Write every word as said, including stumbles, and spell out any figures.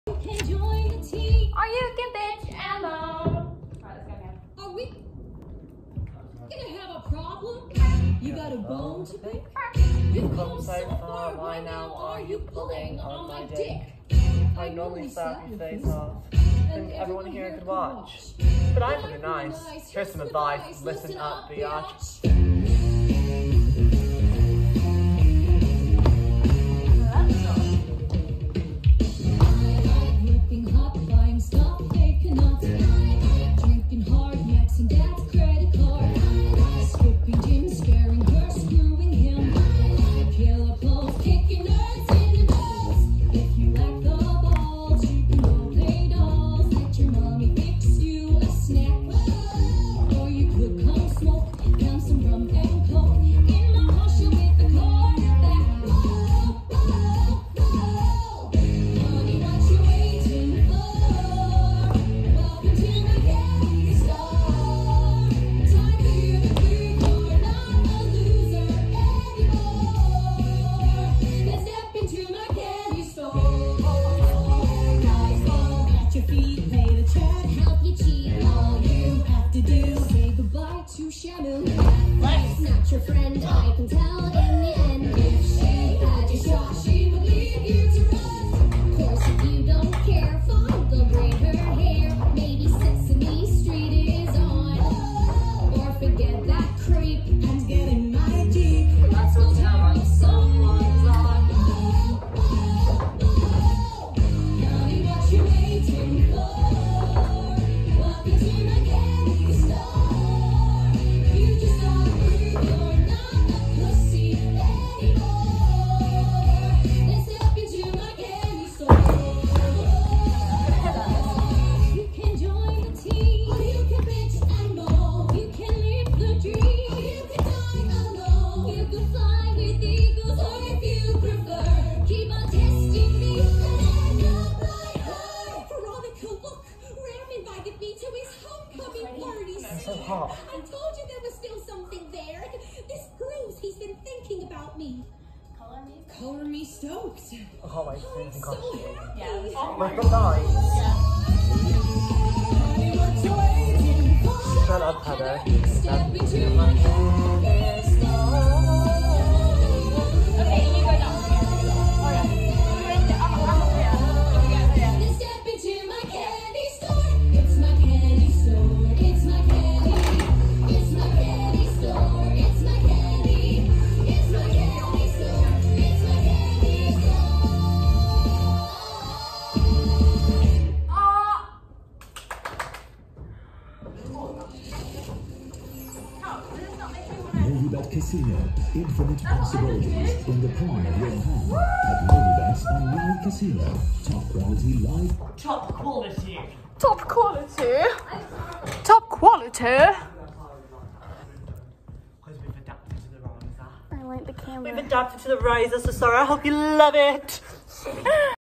You can join the team. Or you can bitch and moan. Alright, let's go again. Are we gonna have a problem? You got a bone to pick? You've come so far, why now are you pulling on my dick? I normally slap your face off, and everyone here could watch. But I'm pretty nice. Here's some advice. Listen up, biatch. Life's not your friend, I can tell in the end. If she had your shot, she would leave you to rust. Of course, if you don't care, fine, go braid her hair. Maybe Sesame Street is on. Or forget that creep and get in my Jeep. Let's go tell me someone's on. Tell me what you're waiting for. Welcome to my candy store. So hot. I told you there was still something there. This proves he's been thinking about me. Color me. Color me stoked. I can't wait to see this in So costume. happy. Yeah. Oh my god, nice. Shut up, Heather. Step into my candy store. Okay, you go down here. Alright. Step into my candy store. It's my candy store. It's my candy. It's my candy store. It's my candy. It's my candy store. It's my candy store. Ah! Novibet Casino. Infinite possibilities in the palm of your hand. At Novibet Online Casino. Top quality live. Top quality. Top quality. Top quality. Because we've adapted to the Riser. I like the camera. We've adapted to the Riser, so sorry. I hope you love it.